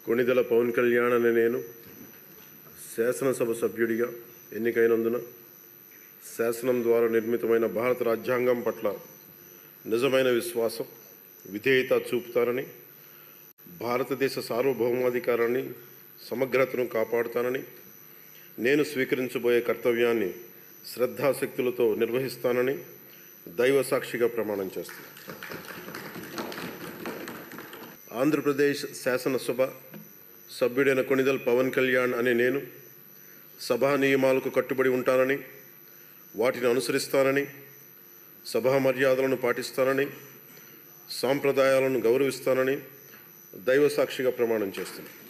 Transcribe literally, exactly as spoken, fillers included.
కొణిదెల పవన్ కళ్యాణ్ అనే నేను శాసనసభ సభ్యుడిగా ఎన్నికైనందున శాసనం ద్వారా నిర్మితమైన భారత రాజ్యాంగం పట్ల నిజమైన విశ్వాసం, విధేయత చూపుతానని, భారతదేశ సార్వభౌమాధికారాన్ని, సమగ్రతను కాపాడుతానని, నేను స్వీకరించబోయే కర్తవ్యాన్ని శ్రద్ధాశక్తులతో నిర్వహిస్తానని దైవ సాక్షిగా ప్రమాణం చేస్తాను. ఆంధ్రప్రదేశ్ శాసనసభ సభ్యుడైన కొణిదెల పవన్ కళ్యాణ్ అనే నేను సభా నియమాలకు కట్టుబడి ఉంటానని, వాటిని అనుసరిస్తానని, సభా మర్యాదలను పాటిస్తానని, సాంప్రదాయాలను గౌరవిస్తానని దైవ సాక్షిగా ప్రమాణం చేస్తున్నాను.